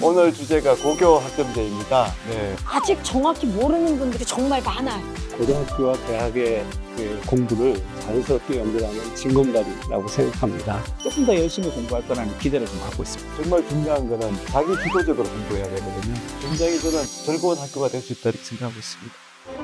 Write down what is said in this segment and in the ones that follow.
오늘 주제가 고교 학점제입니다. 네. 아직 정확히 모르는 분들이 정말 많아요. 고등학교와 대학의 공부를 자연스럽게 연결하는 징검다리라고 생각합니다. 조금 더 열심히 공부할 거라는 기대를 좀 갖고 있습니다. 정말 중요한 거는 자기 주도적으로 공부해야 되거든요. 굉장히 저는 즐거운 학교가 될 수 있다 이렇게 생각하고 있습니다.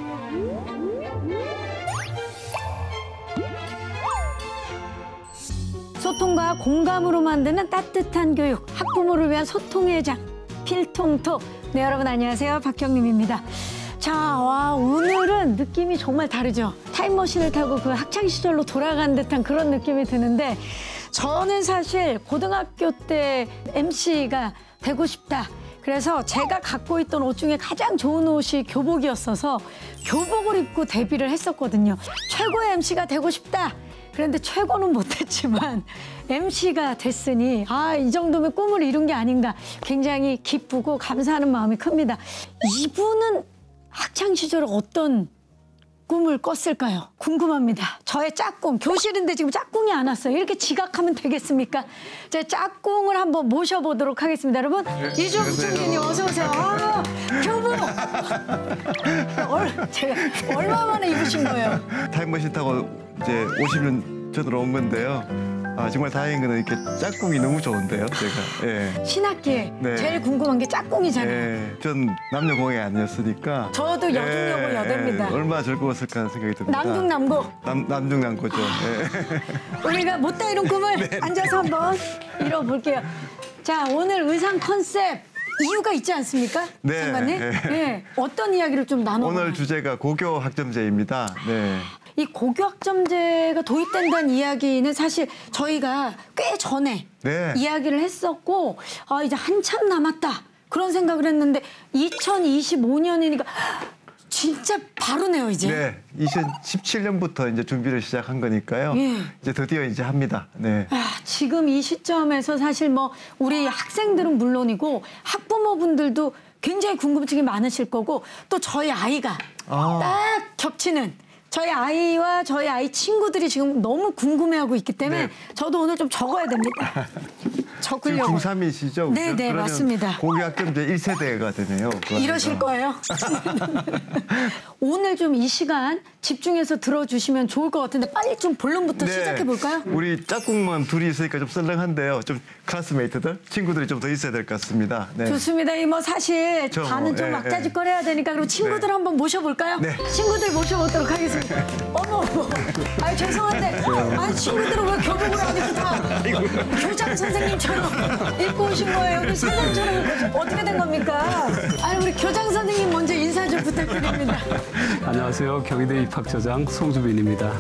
소통과 공감으로 만드는 따뜻한 교육, 학부모를 위한 소통의 장, 필통톡. 네, 여러분 안녕하세요. 박경림입니다. 자, 오늘은 느낌이 정말 다르죠. 타임머신을 타고 그 학창시절로 돌아간 듯한 그런 느낌이 드는데, 저는 사실 고등학교 때 MC가 되고 싶다. 그래서 제가 갖고 있던 옷 중에 가장 좋은 옷이 교복이었어서 교복을 입고 데뷔를 했었거든요. 최고의 MC가 되고 싶다. 그런데 최고는 못했지만 MC가 됐으니 이 정도면 꿈을 이룬 게 아닌가, 굉장히 기쁘고 감사하는 마음이 큽니다. 이분은 학창시절에 어떤 꿈을 꿨을까요? 궁금합니다. 저의 짝꿍, 교실인데 지금 짝꿍이 안 왔어요. 이렇게 지각하면 되겠습니까? 제 짝꿍을 한번 모셔보도록 하겠습니다. 여러분, 이주호 부총리님 어서 오세요. 교복! 제가 얼마 만에 입으신 거예요? 타임머신 타고 이제 50년 전으로 온 건데요. 정말 다행인 거는 이렇게 짝꿍이 너무 좋은데요, 제가. 예. 신학기에 네. 제일 궁금한 게 짝꿍이잖아요. 예. 전 남녀 공학이 아니었으니까. 저도 여중여고 여대입니다. 얼마나 즐거웠을까 하는 생각이 듭니다. 남중남고. 남중남고죠. 예. 우리가 못다 이룬 꿈을 앉아서 한번 이뤄볼게요. 자, 오늘 의상 컨셉 이유가 있지 않습니까? 네. 장관님? 네. 어떤 이야기를 좀 나눠볼까요? 오늘 주제가 고교 학점제입니다. 네. 이 고교 학점제가 도입된다는 이야기는 사실 저희가 꽤 전에 이야기를 했었고, 이제 한참 남았다 그런 생각을 했는데 2025년이니까 진짜 바로네요, 이제. 네, 2017년부터 이제 준비를 시작한 거니까요. 예. 이제 드디어 이제 합니다. 네. 지금 이 시점에서 사실 뭐 우리 학생들은 물론이고 학부모분들도 굉장히 궁금증이 많으실 거고, 또 저희 아이가 딱 겹치는, 저희 아이와 저희 아이 친구들이 지금 너무 궁금해하고 있기 때문에 저도 오늘 좀 적어야 됩니다. 적으려고. 지금 중3이시죠? 네, 맞습니다. 고교 학점제 1세대가 되네요. 이러실 거예요? 오늘 좀 이 시간 집중해서 들어주시면 좋을 것 같은데, 빨리 좀 본론부터 시작해 볼까요? 우리 짝꿍만 둘이 있으니까 좀 썰렁한데요. 좀 클래스메이트들, 친구들이 좀 더 있어야 될 것 같습니다. 네. 좋습니다. 뭐 사실 반은 좀 막자지껄해야 되니까 그럼 친구들 한번 모셔볼까요? 네. 친구들 모셔보도록 하겠습니다. 어머, 죄송한데, 친구들은 왜 교복을 안 입고 다 교장 선생님처럼 입고 오신 거예요? 여기 사장처럼 어떻게 된 겁니까? 우리 교장 선생님 먼저 인사 좀 부탁드립니다. 안녕하세요. 경희대 입학처장 송주빈입니다.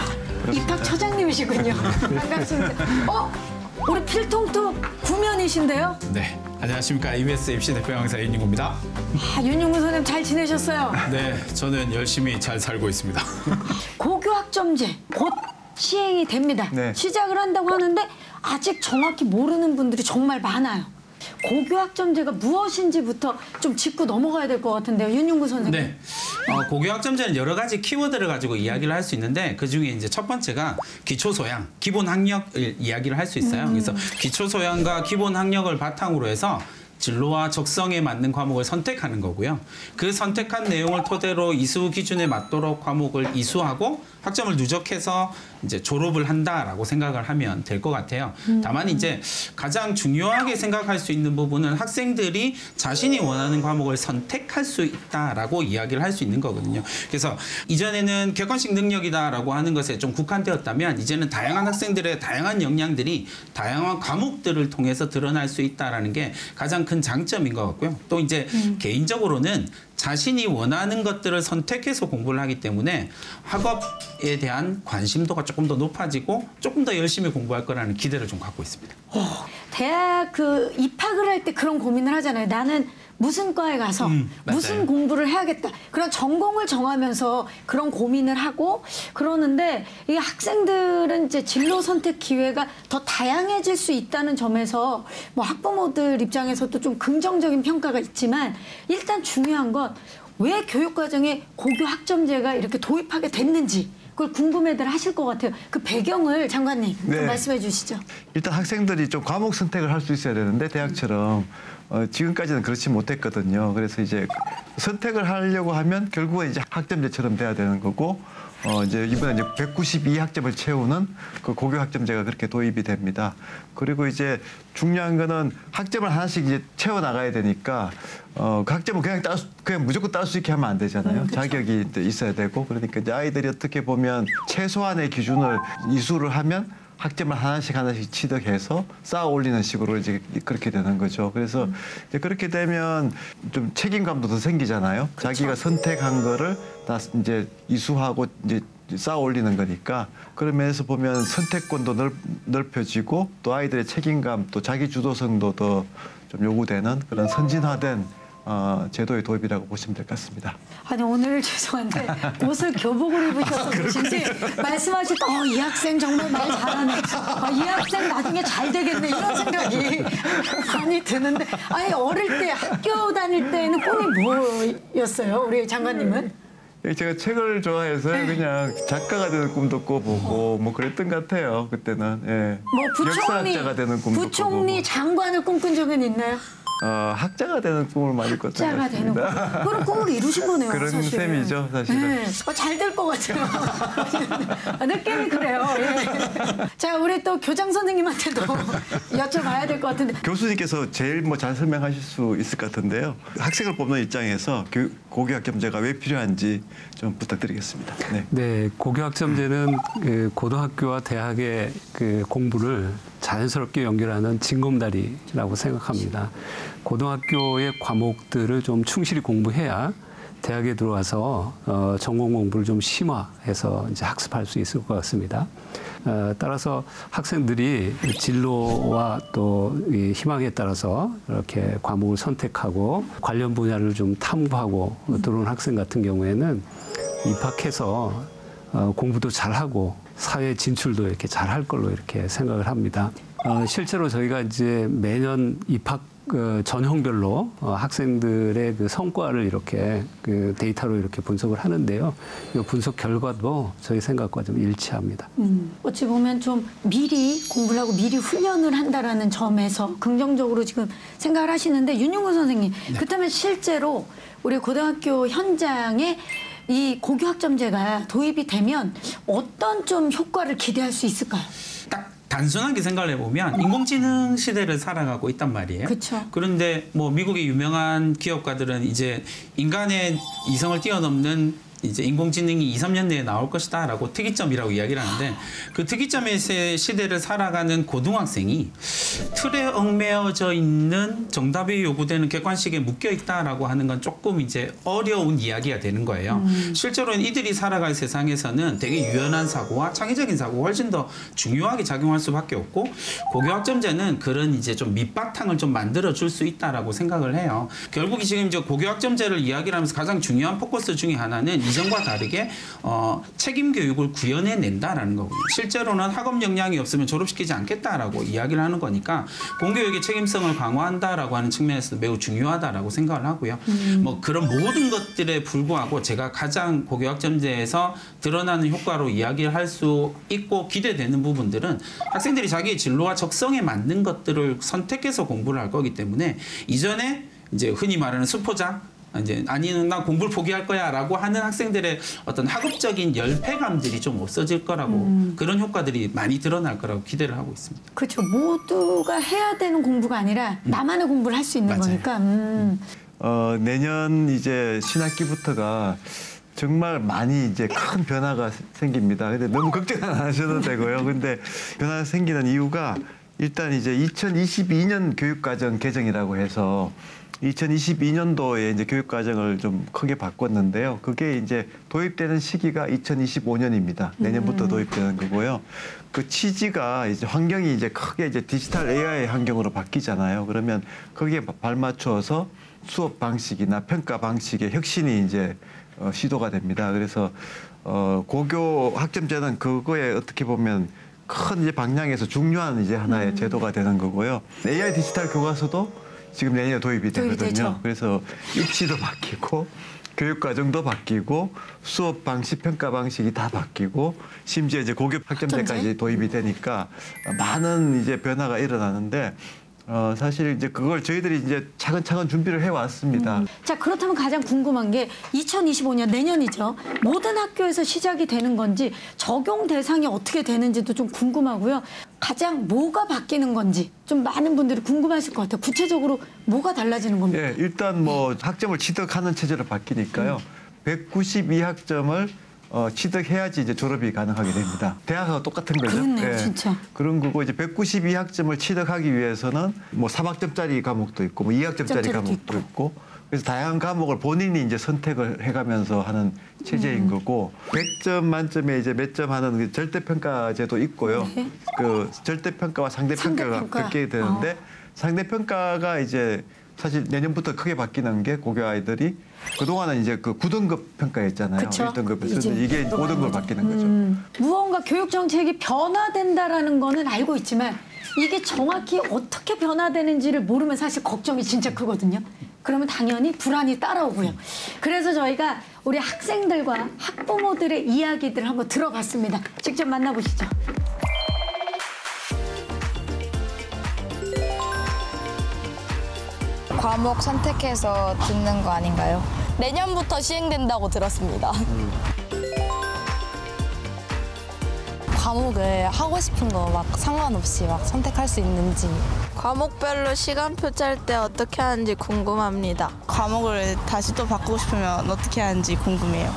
입학처장님이시군요. 반갑습니다. 우리 필통톡 구면이신데요? 네, 안녕하십니까. EBS MC 대표 강사 윤용구입니다. 윤용구 선생님 잘 지내셨어요? 네, 저는 열심히 잘 살고 있습니다. 고교 학점제 곧 시행이 됩니다. 네. 시작을 한다고 하는데 아직 정확히 모르는 분들이 정말 많아요. 고교 학점제가 무엇인지부터 좀 짚고 넘어가야 될 것 같은데요, 윤용구 선생님. 네, 고교 학점제는 여러 가지 키워드를 가지고 이야기를 할 수 있는데, 그 중에 이제 첫 번째가 기초 소양, 기본 학력을 이야기를 할 수 있어요. 그래서 기초 소양과 기본 학력을 바탕으로 해서 진로와 적성에 맞는 과목을 선택하는 거고요. 그 선택한 내용을 토대로 이수 기준에 맞도록 과목을 이수하고 학점을 누적해서 이제 졸업을 한다라고 생각을 하면 될 것 같아요. 다만 이제 가장 중요하게 생각할 수 있는 부분은 학생들이 자신이 원하는 과목을 선택할 수 있다라고 이야기를 할 수 있는 거거든요. 그래서 이전에는 객관식 능력이다라고 하는 것에 좀 국한되었다면, 이제는 다양한 학생들의 다양한 역량들이 다양한 과목들을 통해서 드러날 수 있다라는 게 가장 큰 장점인 것 같고요. 또 이제 개인적으로는 자신이 원하는 것들을 선택해서 공부를 하기 때문에 학업에 대한 관심도가 조금 더 높아지고 조금 더 열심히 공부할 거라는 기대를 좀 갖고 있습니다. 대학 입학을 할 때 그런 고민을 하잖아요. 나는 무슨 과에 가서 무슨 공부를 해야겠다. 그런 전공을 정하면서 그런 고민을 하고 그러는데, 이 학생들은 이제 진로 선택 기회가 더 다양해질 수 있다는 점에서 뭐 학부모들 입장에서도 좀 긍정적인 평가가 있지만, 일단 중요한 건 왜 교육과정에 고교 학점제가 이렇게 도입하게 됐는지 그걸 궁금해들 하실 것 같아요. 그 배경을 장관님 좀 말씀해 주시죠. 일단 학생들이 좀 과목 선택을 할 수 있어야 되는데, 대학처럼 지금까지는 그렇지 못했거든요. 그래서 이제 선택을 하려고 하면 결국은 이제 학점제처럼 돼야 되는 거고, 이제 이번에 이제 192학점을 채우는 그 고교 학점제가 그렇게 도입이 됩니다. 그리고 이제 중요한 거는 학점을 하나씩 이제 채워 나가야 되니까, 그 학점을 그냥 무조건 딸 수 있게 하면 안 되잖아요. 자격이 있어야 되고, 그러니까 이제 아이들이 어떻게 보면 최소한의 기준을 이수를 하면 학점을 하나씩 취득해서 쌓아 올리는 식으로 이제 그렇게 되는 거죠. 그래서 이제 그렇게 되면 좀 책임감도 더 생기잖아요. 자기가 선택한 거를 다 이제 이수하고 이제 쌓아 올리는 거니까, 그런 면에서 보면 선택권도 넓혀지고 또 아이들의 책임감 또 자기 주도성도 더 좀 요구되는 그런 선진화된 제도의 도입이라고 보시면 될 것 같습니다. 아니 오늘 죄송한데 옷을 교복을 입으셔서 그러신지 말씀하실 때 이 학생 정말 말 잘하네. 이 학생 나중에 잘 되겠네 이런 생각이 많이 드는데, 아니 어릴 때 학교 다닐 때는 꿈이 뭐였어요? 우리 장관님은? 제가 책을 좋아해서 그냥 작가가 되는 꿈도 꿔보고 뭐 그랬던 것 같아요. 그때는. 예. 뭐 역사학자가 되는 꿈도 부총리 꿔보고. 장관을 꿈꾼 적은 있나요? 학자가 되는 꿈을 많이 꿨던 것 학자가 되는 꿈. 같습니다. 그런 꿈을 이루신 거네요. 그런 사실은. 셈이죠, 사실은. 네. 잘 될 것 같아요. 느낌이 그래요. 예. 자, 우리 또 교장 선생님한테도 여쭤봐야 될 것 같은데. 교수님께서 제일 뭐 잘 설명하실 수 있을 것 같은데요. 학생을 뽑는 입장에서 고교 학점제가 왜 필요한지 좀 부탁드리겠습니다. 네. 네, 고교 학점제는 그 고등학교와 대학의 그 공부를 자연스럽게 연결하는 징검다리라고 생각합니다. 고등학교의 과목들을 좀 충실히 공부해야 대학에 들어와서 전공 공부를 좀 심화해서 이제 학습할 수 있을 것 같습니다. 따라서 학생들이 진로와 또 이 희망에 따라서 이렇게 과목을 선택하고 관련 분야를 좀 탐구하고 들어온 학생 같은 경우에는 입학해서 공부도 잘하고 사회 진출도 이렇게 잘할 걸로 이렇게 생각을 합니다. 실제로 저희가 이제 매년 입학 전형별로 학생들의 그 성과를 이렇게 그 데이터로 이렇게 분석을 하는데요. 이 분석 결과도 저희 생각과 좀 일치합니다. 어찌 보면 좀 미리 공부를 하고 미리 훈련을 한다라는 점에서 긍정적으로 지금 생각을 하시는데, 윤용근 선생님, 그렇다면 실제로 우리 고등학교 현장에 이 고교 학점제가 도입이 되면 어떤 좀 효과를 기대할 수 있을까요? 딱 단순하게 생각을 해보면 인공지능 시대를 살아가고 있단 말이에요. 그쵸. 그런데 뭐 미국의 유명한 기업가들은 이제 인간의 이성을 뛰어넘는 이제 인공지능이 2, 3년 내에 나올 것이다라고 특이점이라고 이야기를 하는데, 그 특이점의 시대를 살아가는 고등학생이 틀에 얽매여져 있는 정답이 요구되는 객관식에 묶여 있다라고 하는 건 조금 이제 어려운 이야기가 되는 거예요. 실제로는 이들이 살아갈 세상에서는 되게 유연한 사고와 창의적인 사고가 훨씬 더 중요하게 작용할 수밖에 없고, 고교 학점제는 그런 이제 좀 밑바탕을 좀 만들어 줄 수 있다라고 생각을 해요. 결국 지금 이제 고교 학점제를 이야기를 하면서 가장 중요한 포커스 중에 하나는 이전과 다르게 책임 교육을 구현해낸다라는 거고요. 실제로는 학업 역량이 없으면 졸업시키지 않겠다라고 이야기를 하는 거니까 공교육의 책임성을 강화한다라고 하는 측면에서 매우 중요하다라고 생각을 하고요. 뭐 그런 모든 것들에 불구하고 제가 가장 고교 학점제에서 드러나는 효과로 이야기를 할 수 있고 기대되는 부분들은 학생들이 자기의 진로와 적성에 맞는 것들을 선택해서 공부를 할 거기 때문에, 이전에 이제 흔히 말하는 수포자, 이제 아니는 나 공부를 포기할 거야라고 하는 학생들의 어떤 학업적인 열패감들이 좀 없어질 거라고, 그런 효과들이 많이 드러날 거라고 기대를 하고 있습니다. 그렇죠. 모두가 해야 되는 공부가 아니라 나만의 공부를 할 수 있는 맞아요. 거니까. 내년 이제 신학기부터가 정말 많이 이제 큰 변화가 생깁니다. 근데 너무 걱정 안 하셔도 되고요. 근데 변화가 생기는 이유가 일단 이제 2022년 교육과정 개정이라고 해서 2022년도에 이제 교육과정을 좀 크게 바꿨는데요. 그게 이제 도입되는 시기가 2025년입니다. 내년부터 도입되는 거고요. 그 취지가 이제 환경이 이제 크게 이제 디지털 AI 환경으로 바뀌잖아요. 그러면 거기에 발맞춰서 수업 방식이나 평가 방식의 혁신이 이제 시도가 됩니다. 그래서 고교 학점제는 그거에 어떻게 보면 큰 이제 방향에서 중요한 이제 하나의 제도가 되는 거고요. AI 디지털 교과서도 지금 내년에 도입이 되거든요. 되죠. 그래서 입시도 바뀌고 교육 과정도 바뀌고 수업 방식, 평가 방식이 다 바뀌고 심지어 이제 고교 학점제까지 도입이 되니까 많은 이제 변화가 일어나는데, 사실 이제 그걸 저희들이 이제 차근차근 준비를 해왔습니다. 자, 그렇다면 가장 궁금한 게 2025년 내년이죠. 모든 학교에서 시작이 되는 건지 적용 대상이 어떻게 되는지도 좀 궁금하고요. 가장 뭐가 바뀌는 건지 좀 많은 분들이 궁금하실 것 같아요. 구체적으로 뭐가 달라지는 겁니까? 예, 일단 뭐 학점을 취득하는 체제로 바뀌니까요. 192학점을 취득해야지 이제 졸업이 가능하게 됩니다. 대학하고 똑같은 거죠. 그렇네요, 진짜. 그런 거고 이제 192학점을 취득하기 위해서는 뭐 3학점짜리 과목도 있고 뭐 2학점짜리 과목도 있고 그래서 다양한 과목을 본인이 이제 선택을 해가면서 하는 체제인 거고 100점 만점에 이제 몇 점 하는 그 절대평가제도 있고요. 네. 그 절대평가와 상대평가가 상대평가. 그렇게 되는데 상대평가가 이제 사실 내년부터 크게 바뀌는 게 고교 아이들이 그동안은 이제 그 9등급 평가였잖아요. 그쵸? 1등급에서 이제 이게 5등급 바뀌는 거죠. 무언가 교육 정책이 변화된다라는 거는 알고 있지만 이게 정확히 어떻게 변화되는지를 모르면 사실 걱정이 진짜 크거든요. 그러면 당연히 불안이 따라오고요. 그래서 저희가 우리 학생들과 학부모들의 이야기들을 한번 들어봤습니다. 직접 만나보시죠. 과목 선택해서 듣는 거 아닌가요? 내년부터 시행된다고 들었습니다. 과목을 하고 싶은 거 막 상관없이 막 선택할 수 있는지. 과목별로 시간표 짤 때 어떻게 하는지 궁금합니다. 과목을 다시 또 바꾸고 싶으면 어떻게 하는지 궁금해요.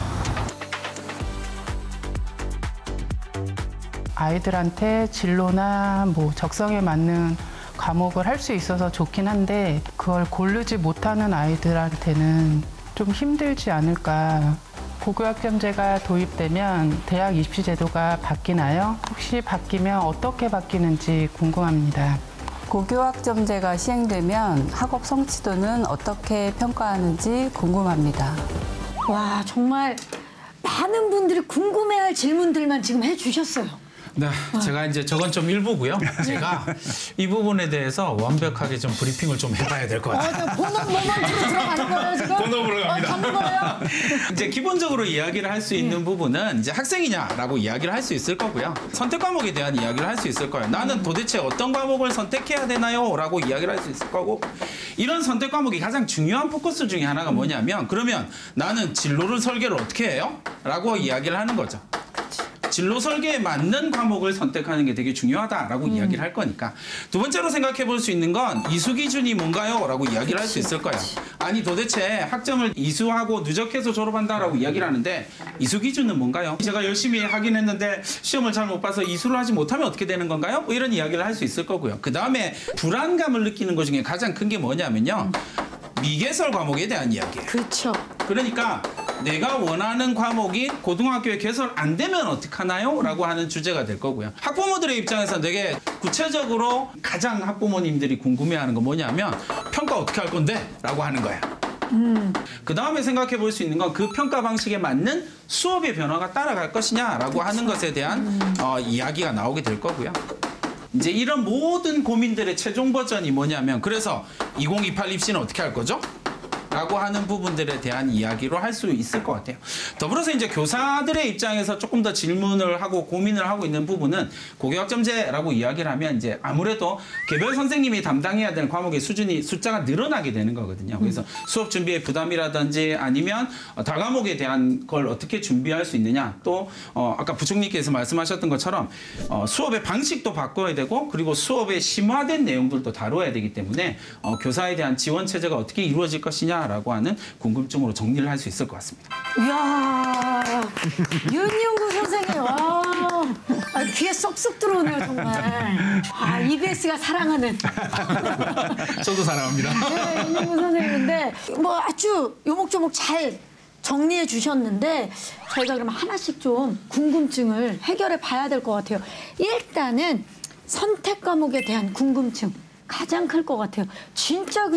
아이들한테 진로나 뭐 적성에 맞는 과목을 할 수 있어서 좋긴 한데 그걸 고르지 못하는 아이들한테는 좀 힘들지 않을까. 고교학점제가 도입되면 대학 입시 제도가 바뀌나요? 혹시 바뀌면 어떻게 바뀌는지 궁금합니다. 고교학점제가 시행되면 학업 성취도는 어떻게 평가하는지 궁금합니다. 와, 정말 많은 분들이 궁금해할 질문들만 지금 해주셨어요. 네, 제가 이제 저건 좀 일부고요. 제가 이 부분에 대해서 완벽하게 좀 브리핑을 좀 해봐야 될 것 같아요. 본업 모먼트로 들어가는 거예요, 지금? 본업으로 갑니다. 가는 거예요? 이제 기본적으로 이야기를 할 수 있는 부분은 이제 학생이냐라고 이야기를 할 수 있을 거고요. 선택 과목에 대한 이야기를 할 수 있을 거예요. 나는 도대체 어떤 과목을 선택해야 되나요? 라고 이야기를 할 수 있을 거고 이런 선택 과목이 가장 중요한 포커스 중에 하나가 뭐냐면 그러면 나는 진로를 설계를 어떻게 해요? 라고 이야기를 하는 거죠. 진로 설계에 맞는 과목을 선택하는 게 되게 중요하다라고 이야기를 할 거니까. 두 번째로 생각해 볼 수 있는 건 이수 기준이 뭔가요? 라고 이야기를 할 수 있을 거예요. 아니 도대체 학점을 이수하고 누적해서 졸업한다라고 이야기를 하는데 이수 기준은 뭔가요? 제가 열심히 하긴 했는데 시험을 잘 못 봐서 이수를 하지 못하면 어떻게 되는 건가요? 뭐 이런 이야기를 할 수 있을 거고요. 그 다음에 불안감을 느끼는 것 중에 가장 큰 게 뭐냐면요. 미개설 과목에 대한 이야기예요. 그렇죠. 그러니까 내가 원하는 과목이 고등학교에 개설 안 되면 어떡하나요? 라고 하는 주제가 될 거고요. 학부모들의 입장에서 되게 구체적으로 가장 학부모님들이 궁금해하는 건 뭐냐면 평가 어떻게 할 건데? 라고 하는 거야. 그 다음에 생각해 볼 수 있는 건 그 평가 방식에 맞는 수업의 변화가 따라갈 것이냐라고 하는 것에 대한 이야기가 나오게 될 거고요. 이제 이런 모든 고민들의 최종 버전이 뭐냐면 그래서 2028 입시는 어떻게 할 거죠? 라고 하는 부분들에 대한 이야기로 할 수 있을 것 같아요. 더불어서 이제 교사들의 입장에서 조금 더 질문을 하고 고민을 하고 있는 부분은 고교학점제라고 이야기를 하면 이제 아무래도 개별 선생님이 담당해야 되는 과목의 숫자가 늘어나게 되는 거거든요. 그래서 수업 준비의 부담이라든지 아니면 다과목에 대한 걸 어떻게 준비할 수 있느냐 또 아까 부총리께서 말씀하셨던 것처럼 수업의 방식도 바꿔야 되고 그리고 수업의 심화된 내용들도 다뤄야 되기 때문에 교사에 대한 지원 체제가 어떻게 이루어질 것이냐 라고 하는 궁금증으로 정리를 할 수 있을 것 같습니다. 이야, 윤용구 선생님, 와, 귀에 쏙쏙 들어오네요, 정말. EBS가 사랑하는. 저도 사랑합니다. 네, 윤용구 선생님인데, 뭐 아주 요목조목 잘 정리해 주셨는데, 저희가 그럼 하나씩 좀 궁금증을 해결해 봐야 될 것 같아요. 일단은 선택 과목에 대한 궁금증. 가장 클 것 같아요. 진짜 그냥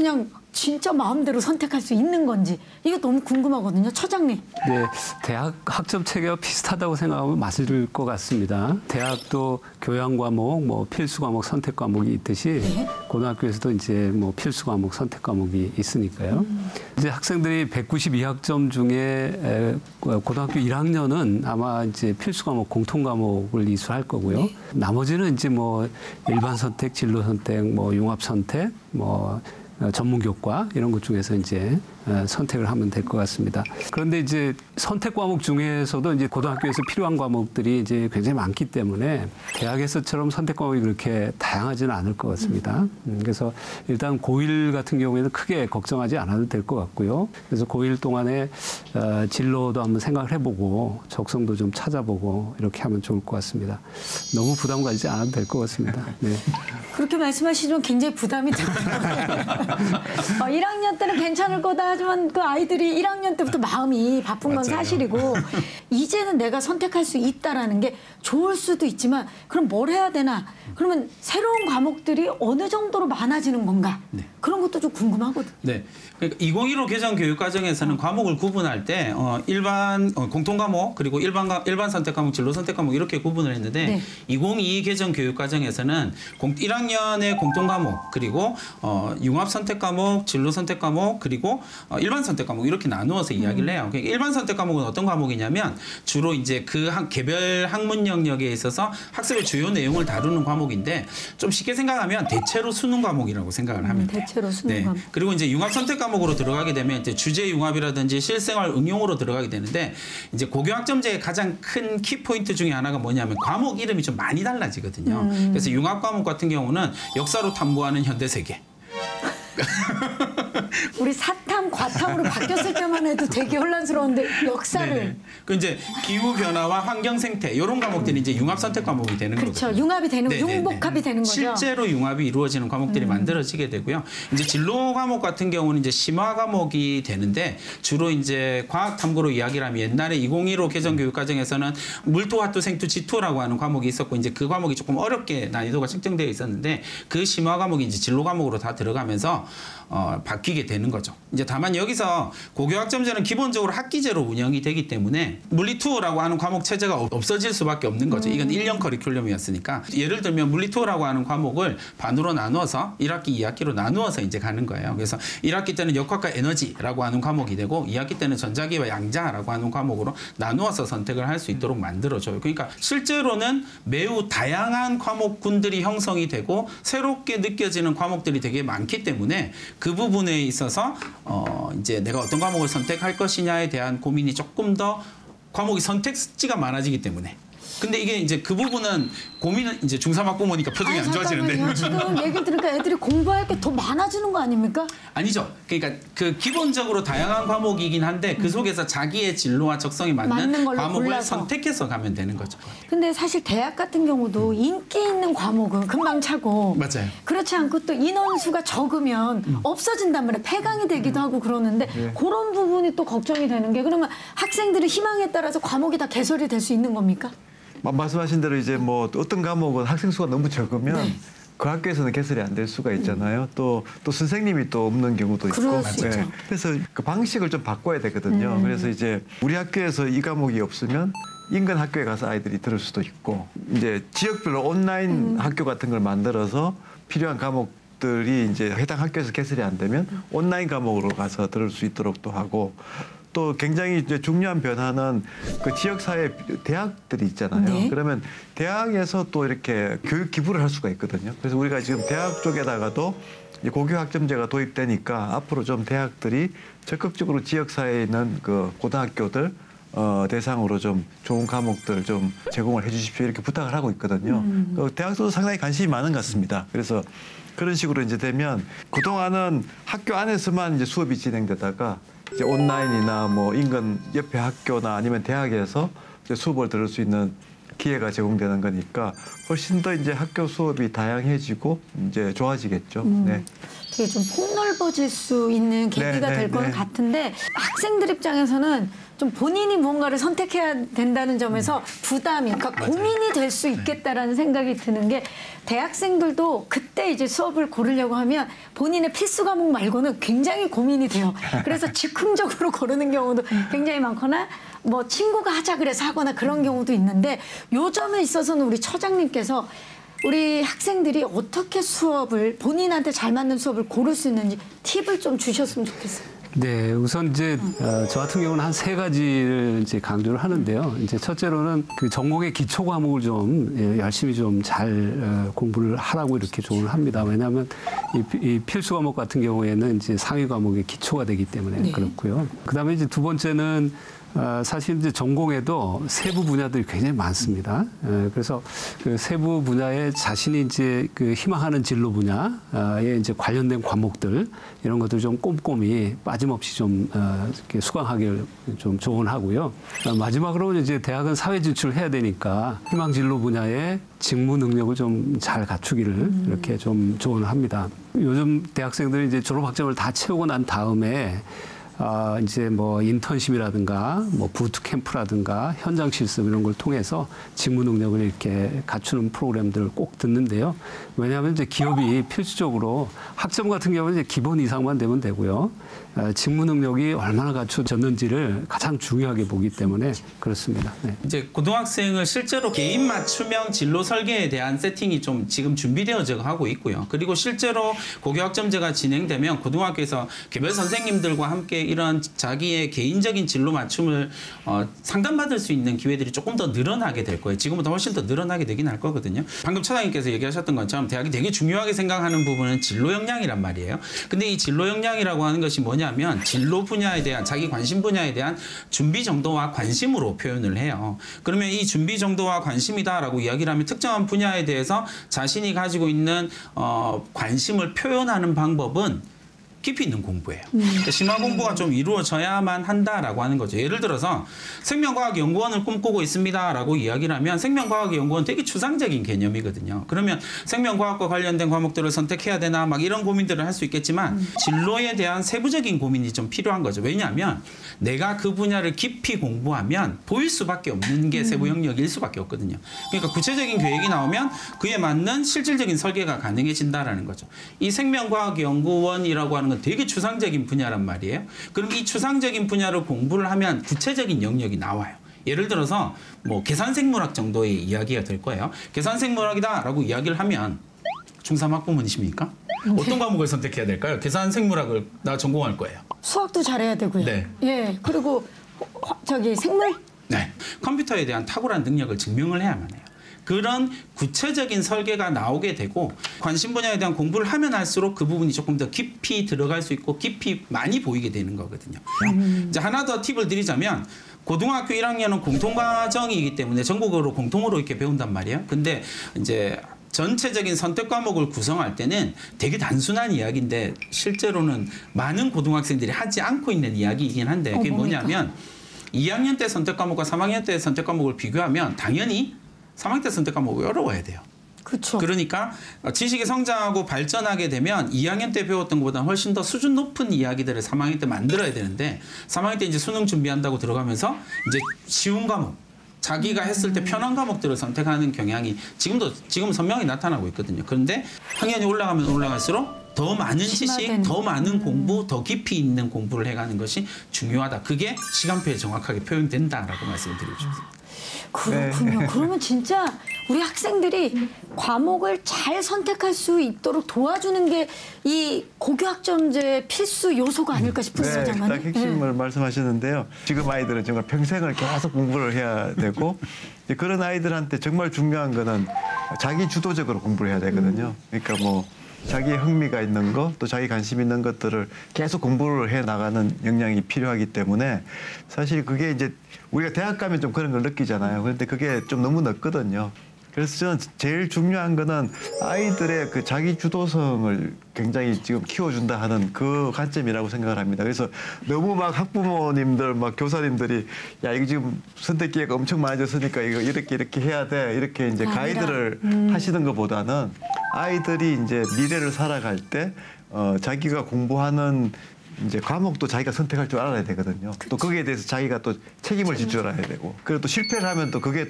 진짜 마음대로 선택할 수 있는 건지 이게 너무 궁금하거든요. 처장님. 네, 대학 학점 체계와 비슷하다고 생각하면 맞을 것 같습니다. 대학도 교양 과목, 뭐 필수 과목, 선택 과목이 있듯이 네. 고등학교에서도 이제 뭐 필수 과목, 선택 과목이 있으니까요. 이제 학생들이 192학점 중에 고등학교 1학년은 아마 이제 필수 과목, 공통 과목을 이수할 거고요. 네. 나머지는 이제 뭐 일반 선택, 진로 선택, 뭐 융합 선택, 뭐 전문 교과 이런 것 중에서 이제 선택을 하면 될 것 같습니다. 그런데 이제 선택 과목 중에서도 이제 고등학교에서 필요한 과목들이 이제 굉장히 많기 때문에 대학에서처럼 선택 과목이 그렇게 다양하지는 않을 것 같습니다. 그래서 일단 고1 같은 경우에는 크게 걱정하지 않아도 될 것 같고요. 그래서 고1 동안에 진로도 한번 생각을 해보고 적성도 좀 찾아보고 이렇게 하면 좋을 것 같습니다. 너무 부담 가지지 않아도 될 것 같습니다. 네. 그렇게 말씀하시면 굉장히 부담이 들어요. 1학년 때는 괜찮을 거다 하지만 그 아이들이 1학년 때부터 마음이 바쁜 건 맞아요. 사실이고 이제는 내가 선택할 수 있다라는 게 좋을 수도 있지만 그럼 뭘 해야 되나? 그러면 새로운 과목들이 어느 정도로 많아지는 건가? 네. 그런 것도 좀 궁금하거든요. 네. 그러니까 2015 개정 교육 과정에서는 과목을 구분할 때 일반 공통 과목 그리고 일반 선택 과목, 진로 선택 과목 이렇게 구분을 했는데 네. 2022 개정 교육 과정에서는 1학년의 공통 과목 그리고 융합 선택 과목, 진로 선택 과목 그리고 일반 선택 과목 이렇게 나누어서 이야기를 해요. 그러니까 일반 선택 과목은 어떤 과목이냐면 주로 이제 그 개별 학문 영역에 있어서 학습의 주요 내용을 다루는 과목인데 좀 쉽게 생각하면 대체로 수능 과목이라고 생각을 하면 돼요. 대체로 수능 과목. 그리고 이제 융합 선택 과목으로 들어가게 되면 이제 주제 융합이라든지 실생활 응용으로 들어가게 되는데 이제 고교 학점제의 가장 큰 키포인트 중에 하나가 뭐냐면 과목 이름이 좀 많이 달라지거든요. 그래서 융합 과목 같은 경우는 역사로 탐구하는 현대 세계. 우리 사탐, 과탐으로 바뀌었을 때만 해도 되게 혼란스러운데 역사를. 네네. 그 이제 기후 변화와 환경 생태 이런 과목들이 이제 융합 선택 과목이 되는 거죠. 그렇죠. 융합이 되는 거, 융복합이 되는 거죠. 실제로 융합이 이루어지는 과목들이 만들어지게 되고요. 이제 진로 과목 같은 경우는 이제 심화 과목이 되는데 주로 이제 과학 탐구로 이야기를 하면 옛날에 2015 개정 교육 과정에서는 물토, 화토, 생토, 지토라고 하는 과목이 있었고 이제 그 과목이 조금 어렵게 난이도가 책정되어 있었는데 그 심화 과목이 이제 진로 과목으로 다 들어가면서 바뀌게 되는 거죠. 이제 다만 여기서 고교 학점제는 기본적으로 학기제로 운영이 되기 때문에 물리투어라고 하는 과목 체제가 없어질 수밖에 없는 거죠. 이건 1년 커리큘럼이었으니까 예를 들면 물리투어라고 하는 과목을 반으로 나누어서 1학기, 2학기로 나누어서 이제 가는 거예요. 그래서 1학기 때는 역학과 에너지라고 하는 과목이 되고 2학기 때는 전자기와 양자라고 하는 과목으로 나누어서 선택을 할 수 있도록 만들어줘요. 그러니까 실제로는 매우 다양한 과목군들이 형성이 되고 새롭게 느껴지는 과목들이 되게 많기 때문에 그 부분에 있어서 이제 내가 어떤 과목을 선택할 것이냐에 대한 고민이 조금 더 과목이 선택지가 많아지기 때문에. 근데 이게 이제 그 부분은 고민은 이제 중3 학부모니까 표정이 안 좋아지는데. 지금 얘기 들으니까 애들이 공부할 게 더 많아지는 거 아닙니까? 아니죠. 그러니까 그 기본적으로 다양한 과목이긴 한데 그 속에서 자기의 진로와 적성에 맞는 과목을 골라서. 선택해서 가면 되는 거죠. 근데 사실 대학 같은 경우도 인기 있는 과목은 금방 차고 맞아요. 그렇지 않고 또 인원수가 적으면 없어진단 말이에요. 폐강이 되기도 하고 그러는데 그런 부분이 또 걱정이 되는 게 그러면 학생들의 희망에 따라서 과목이 다 개설이 될 수 있는 겁니까? 말씀하신 대로 이제 뭐 어떤 과목은 학생 수가 너무 적으면 그 학교에서는 개설이 안 될 수가 있잖아요. 또 선생님이 또 없는 경우도 있고. 그럴 수 있죠. 그래서 그 방식을 좀 바꿔야 되거든요. 그래서 이제 우리 학교에서 이 과목이 없으면 인근 학교에 가서 아이들이 들을 수도 있고 이제 지역별로 온라인 학교 같은 걸 만들어서 필요한 과목들이 이제 해당 학교에서 개설이 안 되면 온라인 과목으로 가서 들을 수 있도록 또 하고 또 굉장히 이제 중요한 변화는 그 지역사회 대학들이 있잖아요. 네. 그러면 대학에서 또 이렇게 교육 기부를 할 수가 있거든요. 그래서 우리가 지금 대학 쪽에다가도 이제 고교 학점제가 도입되니까 앞으로 좀 대학들이 적극적으로 지역사회에 있는 그 고등학교들 대상으로 좀 좋은 과목들 좀 제공을 해 주십시오 이렇게 부탁을 하고 있거든요. 대학도 상당히 관심이 많은 것 같습니다. 그래서 그런 식으로 이제 되면 그동안은 학교 안에서만 이제 수업이 진행되다가 이제 온라인이나 뭐 인근 옆에 학교나 아니면 대학에서 이제 수업을 들을 수 있는 기회가 제공되는 거니까 훨씬 더 이제 학교 수업이 다양해지고 이제 좋아지겠죠. 네. 되게 좀 폭넓어질 수 있는 계기가 될 것 같은데 학생들 입장에서는 좀 본인이 무언가를 선택해야 된다는 점에서 부담이, 그러니까 고민이 될 수 있겠다라는 생각이 드는 게 대학생들도 그때 이제 수업을 고르려고 하면 본인의 필수 과목 말고는 굉장히 고민이 돼요. 그래서 즉흥적으로 고르는 경우도 굉장히 많거나 뭐 친구가 하자 그래서 하거나 그런 경우도 있는데 요 점에 있어서는 우리 처장님께서 우리 학생들이 어떻게 수업을 본인한테 잘 맞는 수업을 고를 수 있는지 팁을 좀 주셨으면 좋겠어요. 네, 우선 이제 저 같은 경우는 한 3가지를 이제 강조를 하는데요. 이제 첫째로는 그 전공의 기초 과목을 좀 열심히 좀 잘 공부를 하라고 이렇게 조언을 합니다. 왜냐하면 이 필수 과목 같은 경우에는 이제 상위 과목의 기초가 되기 때문에 네. 그렇고요. 그다음에 이제 두 번째는 사실 이제 전공에도 세부 분야들이 굉장히 많습니다. 그래서 그 세부 분야에 자신이 이제 그 희망하는 진로 분야에 이제 관련된 과목들 이런 것들 좀 꼼꼼히 빠짐없이 좀 이렇게 수강하길 좀 조언하고요. 마지막으로 이제 대학은 사회 진출을 해야 되니까 희망 진로 분야의 직무 능력을 좀 잘 갖추기를 이렇게 좀 조언을 합니다. 요즘 대학생들이 이제 졸업 학점을 다 채우고 난 다음에 이제 뭐 인턴십이라든가 뭐 부트 캠프라든가 현장 실습 이런 걸 통해서 직무 능력을 이렇게 갖추는 프로그램들을 꼭 듣는데요. 왜냐하면 이제 기업이 필수적으로 학점 같은 경우는 이제 기본 이상만 되면 되고요. 직무 능력이 얼마나 갖춰졌는지를 가장 중요하게 보기 때문에 그렇습니다. 네. 이제 고등학생을 실제로 개인 맞춤형 진로 설계에 대한 세팅이 좀 지금 준비되어져 하고 있고요. 그리고 실제로 고교학점제가 진행되면 고등학교에서 개별 선생님들과 함께 이런 자기의 개인적인 진로 맞춤을 상담받을 수 있는 기회들이 조금 더 늘어나게 될 거예요. 지금보다 훨씬 더 늘어나게 되긴 할 거거든요. 방금 차장님께서 얘기하셨던 것처럼 대학이 되게 중요하게 생각하는 부분은 진로 역량이란 말이에요. 근데 이 진로 역량이라고 하는 것이 뭐냐면 진로 분야에 대한 자기 관심 분야에 대한 준비 정도와 관심으로 표현을 해요. 그러면 이 준비 정도와 관심이다라고 이야기를 하면 특정한 분야에 대해서 자신이 가지고 있는 관심을 표현하는 방법은 깊이 있는 공부예요. 심화 공부가 좀 이루어져야만 한다라고 하는 거죠. 예를 들어서 생명과학연구원을 꿈꾸고 있습니다라고 이야기를 하면 생명과학연구원 되게 추상적인 개념이거든요. 그러면 생명과학과 관련된 과목들을 선택해야 되나 막 이런 고민들을 할 수 있겠지만 진로에 대한 세부적인 고민이 좀 필요한 거죠. 왜냐하면 내가 그 분야를 깊이 공부하면 보일 수밖에 없는 게 세부 영역일 수밖에 없거든요. 그러니까 구체적인 계획이 나오면 그에 맞는 실질적인 설계가 가능해진다라는 거죠. 이 생명과학연구원이라고 하는 건 되게 추상적인 분야란 말이에요. 그럼 이 추상적인 분야를 공부를 하면 구체적인 영역이 나와요. 예를 들어서 뭐 계산생물학 정도의 이야기가 될 거예요. 계산생물학이다라고 이야기를 하면 중3 학부모님이십니까? 어떤 과목을 선택해야 될까요? 계산생물학을 나 전공할 거예요. 수학도 잘해야 되고요. 네. 예. 그리고 생물? 네. 컴퓨터에 대한 탁월한 능력을 증명을 해야만 해요. 그런 구체적인 설계가 나오게 되고 관심 분야에 대한 공부를 하면 할수록 그 부분이 조금 더 깊이 들어갈 수 있고 깊이 많이 보이게 되는 거거든요. 이제 하나 더 팁을 드리자면 고등학교 1학년은 공통과정이기 때문에 전국으로 공통으로 이렇게 배운단 말이에요. 근데 이제 전체적인 선택 과목을 구성할 때는 되게 단순한 이야기인데 실제로는 많은 고등학생들이 하지 않고 있는 이야기이긴 한데 그게 뭐냐면 2학년 때 선택 과목과 3학년 때 선택 과목을 비교하면 당연히 3학년 때 선택 과목이 어려워야 돼요. 그렇죠. 그러니까 지식이 성장하고 발전하게 되면 2학년 때 배웠던 것보다 훨씬 더 수준 높은 이야기들을 3학년 때 만들어야 되는데 3학년 때 이제 수능 준비한다고 들어가면서 이제 쉬운 과목, 자기가 했을 때 편한 과목들을 선택하는 경향이 지금 선명히 나타나고 있거든요. 그런데 학년이 올라가면 올라갈수록 더 많은 지식, 더 많은 공부, 더 깊이 있는 공부를 해가는 것이 중요하다. 그게 시간표에 정확하게 표현된다라고 말씀을 드리고 싶습니다. 그렇군요. 네. 그러면 진짜 우리 학생들이 과목을 잘 선택할 수 있도록 도와주는 게 이 고교학점제의 필수 요소가 아닐까 싶어요, 네, 딱 핵심을 말씀하셨는데요. 지금 아이들은 정말 평생을 계속 공부를 해야 되고 그런 아이들한테 정말 중요한 거는 자기 주도적으로 공부를 해야 되거든요. 그러니까 뭐 자기의 흥미가 있는 것, 또 자기 관심 있는 것들을 계속 공부를 해 나가는 역량이 필요하기 때문에 사실 그게 이제 우리가 대학 가면 좀 그런 걸 느끼잖아요. 그런데 그게 좀 너무 늦거든요. 그래서 저는 제일 중요한 거는 아이들의 그 자기 주도성을 굉장히 지금 키워준다 하는 그 관점이라고 생각을 합니다. 그래서 너무 막 학부모님들, 막 교사님들이 야, 이거 지금 선택 기회가 엄청 많아졌으니까 이거 이렇게 해야 돼. 이렇게 이제 가이드를 하시는 것보다는 아이들이 이제 미래를 살아갈 때 자기가 공부하는 이제 과목도 자기가 선택할 줄 알아야 되거든요. 또 거기에 대해서 자기가 또 책임을 질 줄 알아야 되고. 그리고 또 실패를 하면 또 그게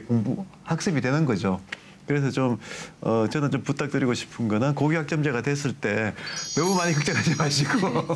학습이 되는 거죠. 그래서 좀 저는 좀 부탁드리고 싶은 거는 고교학점제가 됐을 때 너무 많이 걱정하지 마시고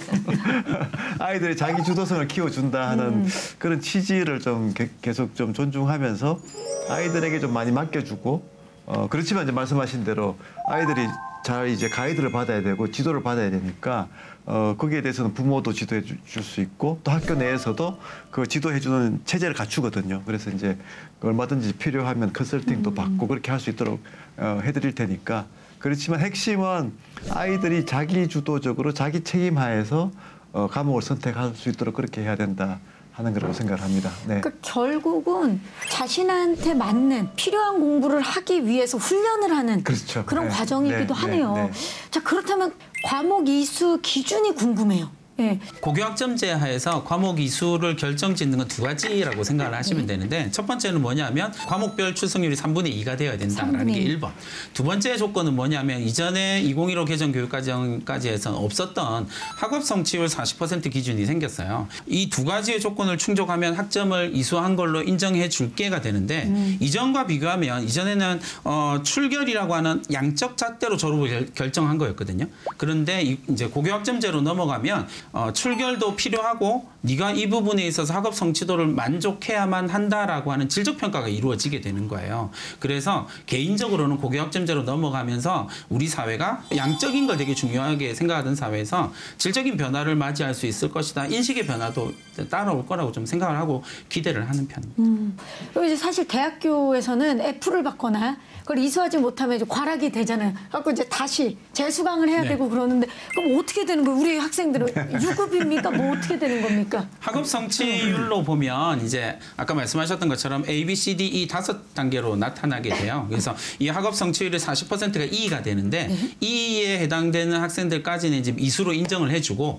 아이들이 자기 주도성을 키워준다 하는 그런 취지를 좀 계속 좀 존중하면서 아이들에게 좀 많이 맡겨주고 그렇지만 이제 말씀하신 대로 아이들이 잘 이제 가이드를 받아야 되고 지도를 받아야 되니까 거기에 대해서는 부모도 지도해 줄 수 있고 또 학교 내에서도 그 지도해 주는 체제를 갖추거든요. 그래서 이제 얼마든지 필요하면 컨설팅도 받고 그렇게 할 수 있도록 해드릴 테니까. 그렇지만 핵심은 아이들이 자기 주도적으로 자기 책임하에서 과목을 선택할 수 있도록 그렇게 해야 된다 하는 거라고 생각을 합니다. 네. 그러니까 결국은 자신한테 맞는 필요한 공부를 하기 위해서 훈련을 하는 그렇죠. 그런 네. 과정이기도 네. 하네요. 네. 자, 그렇다면 과목 이수 기준이 궁금해요. 네. 고교학점제 하에서 과목 이수를 결정짓는 건 두 가지라고 생각을 하시면 되는데 첫 번째는 뭐냐면 과목별 출석률이 3분의 2가 되어야 된다라는 게 1번. 두 번째 조건은 뭐냐면 이전에 2015 개정 교육과정까지 해서는 없었던 학업 성취율 40% 기준이 생겼어요. 이 두 가지의 조건을 충족하면 학점을 이수한 걸로 인정해 줄게가 되는데 이전과 비교하면 이전에는 출결이라고 하는 양적 잣대로 졸업을 결정한 거였거든요. 그런데 이제 고교학점제로 넘어가면 출결도 필요하고 네가 이 부분에 있어서 학업 성취도를 만족해야만 한다라고 하는 질적 평가가 이루어지게 되는 거예요. 그래서 개인적으로는 고교학점제로 넘어가면서 우리 사회가 양적인 걸 되게 중요하게 생각하던 사회에서 질적인 변화를 맞이할 수 있을 것이다. 인식의 변화도 따라올 거라고 좀 생각을 하고 기대를 하는 편입니다. 그리고 이제 사실 대학교에서는 F를 받거나 그걸 이수하지 못하면 이제 과락이 되잖아요. 그래서 이제 다시 재수강을 해야 되고 그러는데 그럼 어떻게 되는 거예요? 우리 학생들은 유급입니까? 뭐 어떻게 되는 겁니까? 학업 성취율로 보면 이제 아까 말씀하셨던 것처럼 A, B, C, D, E 5단계로 나타나게 돼요. 그래서 이 학업 성취율의 40%가 E가 되는데 E에 해당되는 학생들까지는 이제 이수로 인정을 해주고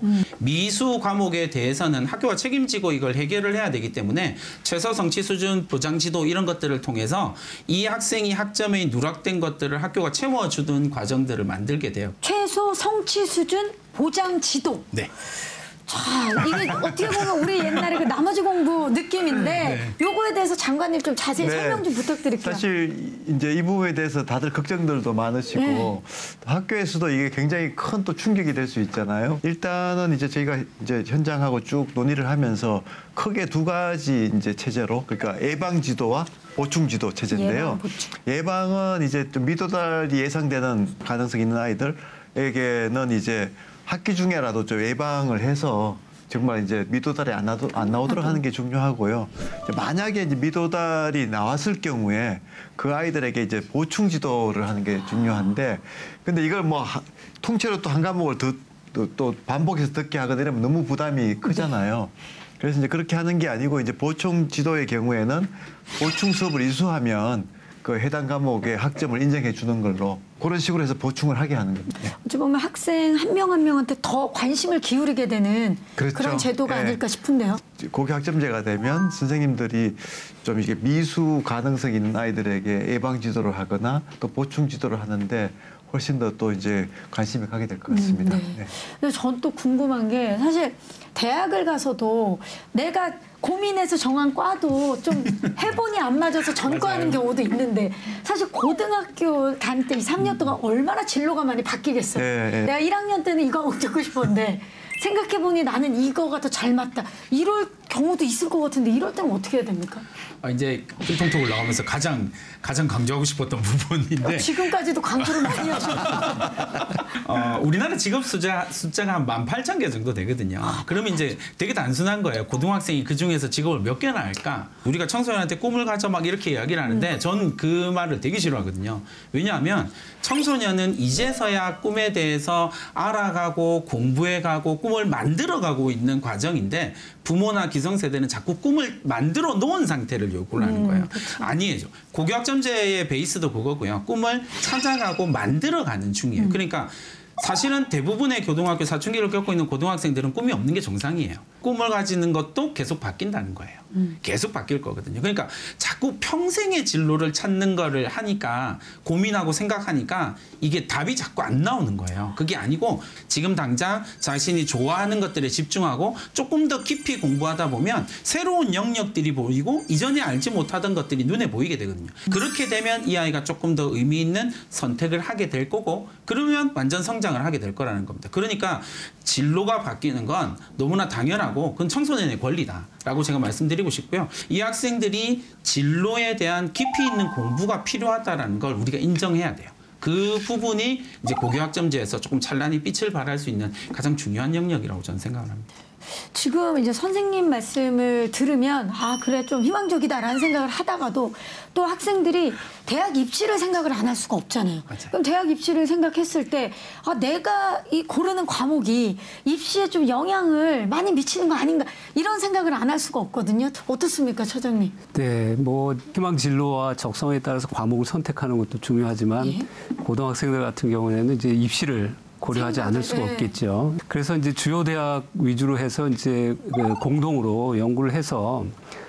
미수 과목에 대해서는 학교가 책임지고 이걸 해결을 해야 되기 때문에 최소 성취 수준 보장 지도 이런 것들을 통해서 이 학생이 학점에 누락된 것들을 학교가 채워주는 과정들을 만들게 돼요. 최소 성취 수준 보장 지도. 네. 자, 이게 어떻게 보면 우리 옛날에 그 나머지 공부 느낌인데 요거에 대해서 장관님 좀 자세히 설명 좀 부탁드릴게요. 사실 이제 이 부분에 대해서 다들 걱정들도 많으시고 학교에서도 이게 굉장히 큰 또 충격이 될 수 있잖아요. 일단은 이제 저희가 이제 현장하고 쭉 논의를 하면서 크게 두 가지 이제 체제로 그러니까 예방 지도와 보충 지도 체제인데요. 예방은 이제 좀 미도달이 예상되는 가능성이 있는 아이들에게는 이제 학기 중에라도 좀 예방을 해서 정말 이제 미도달이 안 나오도록 하는 게 중요하고요. 만약에 이제 미도달이 나왔을 경우에 그 아이들에게 이제 보충 지도를 하는 게 중요한데, 근데 이걸 뭐 통째로 또 한 과목을 또 반복해서 듣게 하거나 이러면 너무 부담이 크잖아요. 그래서 이제 그렇게 하는 게 아니고 이제 보충 지도의 경우에는 보충 수업을 이수하면 그 해당 과목의 학점을 인정해 주는 걸로 그런 식으로 해서 보충을 하게 하는 겁니다. 어찌 보면 학생 한 명 한 명한테 더 관심을 기울이게 되는 그렇죠. 그런 제도가 아닐까 싶은데요. 고교학점제가 되면 선생님들이 좀 이게 미수 가능성 있는 아이들에게 예방 지도를 하거나 또 보충 지도를 하는데 훨씬 더 또 이제 관심이 가게 될 것 같습니다. 네. 근데 전 또 궁금한 게 사실 대학을 가서도 내가 고민해서 정한 과도 좀 해보니 안 맞아서 전과하는 경우도 있는데 사실 고등학교 다닐 때 2, 3년 동안 얼마나 진로가 많이 바뀌겠어요. 내가 1학년 때는 이거 듣고 싶었는데 생각해보니 나는 이거가 더 잘 맞다. 이럴 경우도 있을 것 같은데 이럴 때는 어떻게 해야 됩니까? 이제 필통톡 올라가면서 가장 강조하고 싶었던 부분인데 지금까지도 강조를 많이 하시죠. 우리나라 직업 숫자가 한 18,000개 정도 되거든요. 그러면 이제 되게 단순한 거예요. 고등학생이 그중에서 직업을 몇 개나 할까? 우리가 청소년한테 꿈을 가져 막 이렇게 이야기를 하는데 전 그 말을 되게 싫어하거든요. 왜냐하면 청소년은 이제서야 꿈에 대해서 알아가고 공부해가고 꿈을 만들어가고 있는 과정인데 부모나 기성세대는 자꾸 꿈을 만들어 놓은 상태를 요구를 하는 거예요. 아니에요. 고교학점제의 베이스도 그거고요. 꿈을 찾아가고 만들어가는 중이에요. 그러니까 사실은 대부분의 고등학교 사춘기를 겪고 있는 고등학생들은 꿈이 없는 게 정상이에요. 꿈을 가지는 것도 계속 바뀐다는 거예요. 계속 바뀔 거거든요. 그러니까 자꾸 평생의 진로를 찾는 거를 하니까 고민하고 생각하니까 이게 답이 자꾸 안 나오는 거예요. 그게 아니고 지금 당장 자신이 좋아하는 것들에 집중하고 조금 더 깊이 공부하다 보면 새로운 영역들이 보이고 이전에 알지 못하던 것들이 눈에 보이게 되거든요. 그렇게 되면 이 아이가 조금 더 의미 있는 선택을 하게 될 거고 그러면 완전 성장을 하게 될 거라는 겁니다. 그러니까 진로가 바뀌는 건 너무나 당연하고 그건 청소년의 권리다라고 제가 말씀드리고 싶고요. 이 학생들이 진로에 대한 깊이 있는 공부가 필요하다는 걸 우리가 인정해야 돼요. 그 부분이 이제 고교학점제에서 조금 찬란히 빛을 발할 수 있는 가장 중요한 영역이라고 저는 생각을 합니다. 지금 이제 선생님 말씀을 들으면 아 그래 좀 희망적이다라는 생각을 하다가도 또 학생들이 대학 입시를 생각을 안 할 수가 없잖아요. 맞아요. 그럼 대학 입시를 생각했을 때 아, 내가 이 고르는 과목이 입시에 좀 영향을 많이 미치는 거 아닌가 이런 생각을 안 할 수가 없거든요. 어떻습니까, 처장님? 네, 뭐 희망 진로와 적성에 따라서 과목을 선택하는 것도 중요하지만 예. 고등학생들 같은 경우에는 이제 입시를 고려하지 않을 수가 없겠죠. 그래서 이제 주요 대학 위주로 해서 이제 공동으로 연구를 해서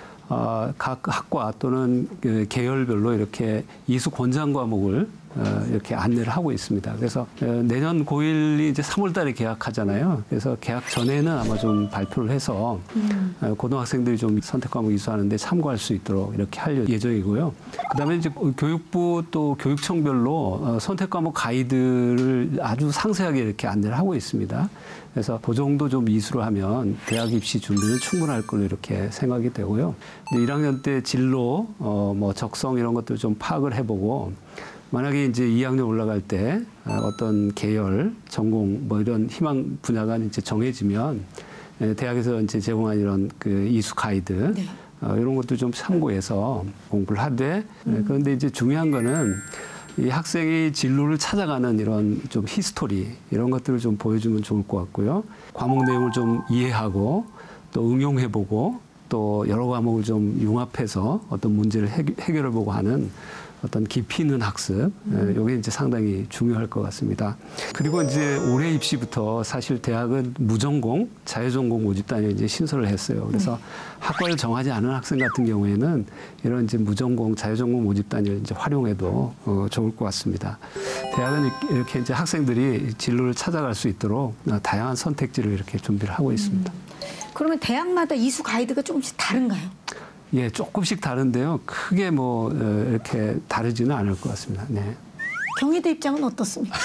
각 학과 또는 계열별로 이렇게 이수 권장 과목을 이렇게 안내를 하고 있습니다. 그래서 내년 고1이 이제 3월 달에 개학하잖아요. 그래서 개학 전에는 아마 좀 발표를 해서 고등학생들이 좀 선택 과목 이수하는데 참고할 수 있도록 이렇게 할 예정이고요. 그다음에 이제 교육부 또 교육청별로 선택 과목 가이드를 아주 상세하게 이렇게 안내를 하고 있습니다. 그래서 그 정도 좀 이수를 하면 대학 입시 준비는 충분할 걸로 이렇게 생각이 되고요. 1학년 때 진로, 뭐 적성 이런 것들 좀 파악을 해보고 만약에 이제 2학년 올라갈 때 어떤 계열, 전공 뭐 이런 희망 분야가 이제 정해지면 대학에서 이제 제공한 이런 그 이수 가이드 네. 이런 것도 좀 참고해서 공부를 하되 그런데 이제 중요한 거는 이 학생이 진로를 찾아가는 이런 좀 히스토리 이런 것들을 좀 보여주면 좋을 것 같고요. 과목 내용을 좀 이해하고 또 응용해보고 또 여러 과목을 좀 융합해서 어떤 문제를 해결해보고 하는 어떤 깊이 있는 학습, 이게 이제 상당히 중요할 것 같습니다. 그리고 이제 올해 입시부터 사실 대학은 무전공, 자유전공 모집단을 이제 신설을 했어요. 그래서 학과를 정하지 않은 학생 같은 경우에는 이런 이제 무전공, 자유전공 모집단을 이제 활용해도 좋을 것 같습니다. 대학은 이렇게 이제 학생들이 진로를 찾아갈 수 있도록 다양한 선택지를 이렇게 준비를 하고 있습니다. 그러면 대학마다 이수 가이드가 조금씩 다른가요? 예, 조금씩 다른데요. 크게 뭐 이렇게 다르지는 않을 것 같습니다. 네. 경희대 입장은 어떻습니까?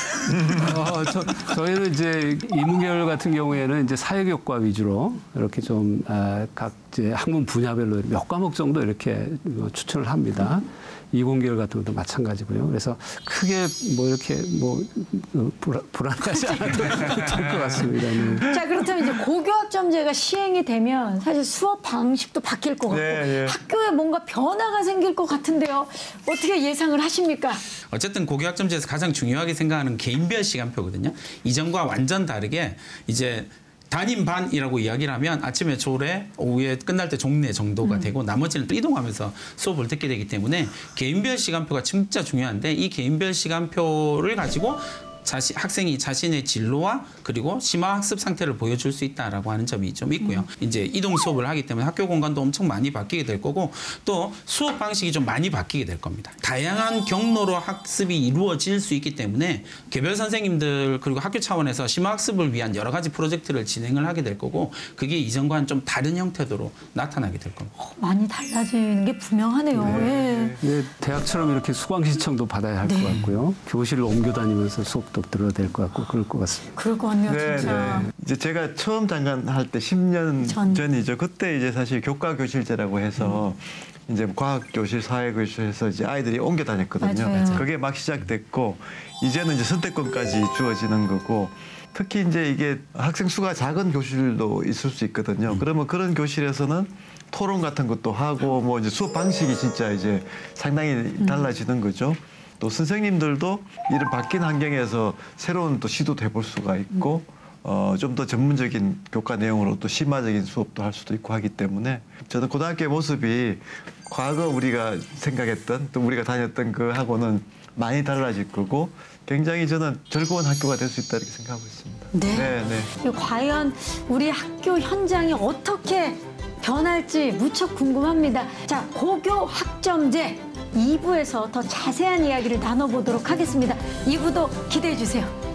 저희는 이제 이문계열 같은 경우에는 이제 사회교육과 위주로 이렇게 좀 각 이제 학문 분야별로 몇 과목 정도 이렇게 추천을 합니다. 이공계열 같은 것도 마찬가지고요. 그래서 크게 뭐 이렇게 뭐 불안하지 않아도 될 것 같습니다. 네. 자, 그렇다면 이제 고교학점제가 시행이 되면 사실 수업 방식도 바뀔 것 같고 학교에 뭔가 변화가 생길 것 같은데요. 어떻게 예상을 하십니까? 어쨌든 고교학점제에서 가장 중요하게 생각하는 개인별 시간표거든요. 이전과 완전 다르게 이제 단임반이라고 이야기를 하면 아침에 조례, 오후에 끝날 때 종례 정도가 되고 나머지는 또 이동하면서 수업을 듣게 되기 때문에 개인별 시간표가 진짜 중요한데 이 개인별 시간표를 가지고 학생이 자신의 진로와 그리고 심화 학습 상태를 보여줄 수 있다라고 하는 점이 좀 있고요. 이제 이동 수업을 하기 때문에 학교 공간도 엄청 많이 바뀌게 될 거고 또 수업 방식이 좀 많이 바뀌게 될 겁니다. 다양한 경로로 학습이 이루어질 수 있기 때문에 개별 선생님들 그리고 학교 차원에서 심화 학습을 위한 여러 가지 프로젝트를 진행을 하게 될 거고 그게 이전과는 좀 다른 형태로 나타나게 될 겁니다. 많이 달라지는 게 분명하네요. 네. 네, 대학처럼 이렇게 수강 신청도 받아야 할 것 같고요. 교실을 옮겨 다니면서 수업도 들어야 될 것 같고 그럴 것 같습니다. 그럴 것 같네요, 진짜. 이제 제가 처음 장관할 때 10년 전이죠. 그때 이제 사실 교과 교실제라고 해서 이제 과학 교실, 사회 교실에서 이제 아이들이 옮겨 다녔거든요. 맞아요. 그게 막 시작됐고 이제는 이제 선택권까지 주어지는 거고 특히 이제 이게 학생 수가 작은 교실도 있을 수 있거든요. 그러면 그런 교실에서는 토론 같은 것도 하고 뭐 이제 수업 방식이 진짜 이제 상당히 달라지는 거죠. 또 선생님들도 이런 바뀐 환경에서 새로운 또 시도도 해볼 수가 있고 좀 더 전문적인 교과 내용으로 또 심화적인 수업도 할 수도 있고 하기 때문에 저는 고등학교의 모습이 과거 우리가 생각했던 또 우리가 다녔던 그 하고는 많이 달라질 거고 굉장히 저는 즐거운 학교가 될 수 있다 이렇게 생각하고 있습니다. 네. 과연 우리 학교 현장이 어떻게 변할지 무척 궁금합니다. 자, 고교 학점제 2부에서 더 자세한 이야기를 나눠보도록 하겠습니다. 2부도 기대해 주세요.